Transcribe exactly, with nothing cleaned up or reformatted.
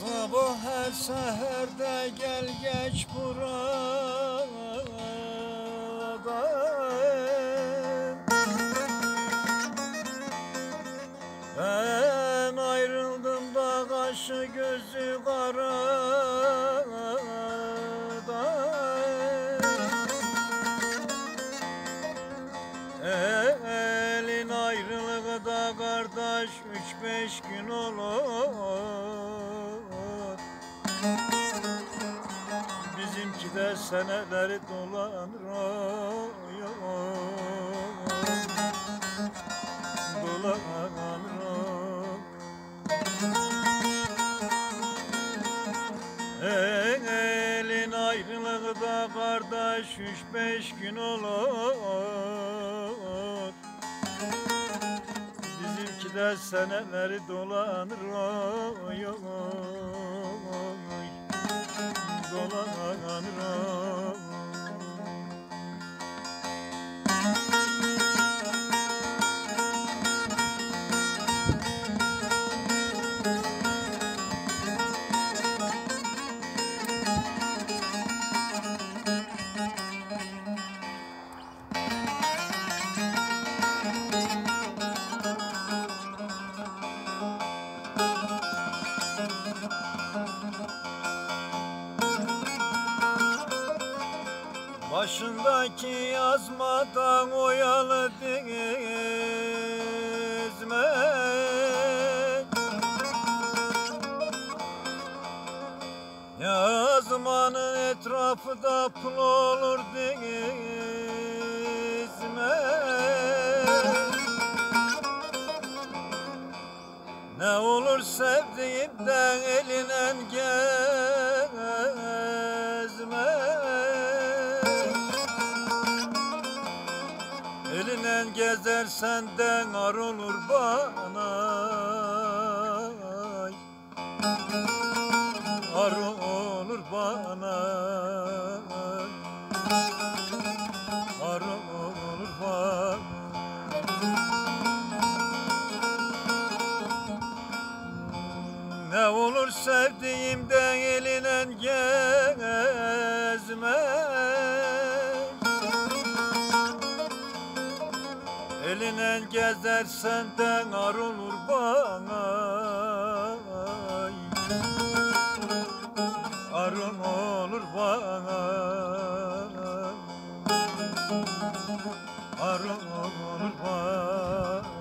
Sabah her seherde gel geç burada. Ben ayrıldım da kaşı gözü karada. Elin ayrılığı da kardeş üç beş gün olur. Bizimki de seneleri dolanır oy, dolanır oy. Elin ayrılığı da kardeş üç beş gün olur. Bizimki de seneleri dolanır oy, oy, dolanır oy. Başındaki yazmadan oyalı dizmek, yazmanın etrafı da pul olur dizmek. Ne olur sevdiğimden elinen gezmek. Elinen gezer senden ar olur bana, ar olur bana, ar olur bana. Ne olur sevdiğimden elinen gezmek. Elinen gezer senden ar olur bana, ar olur bana, ar olur bana.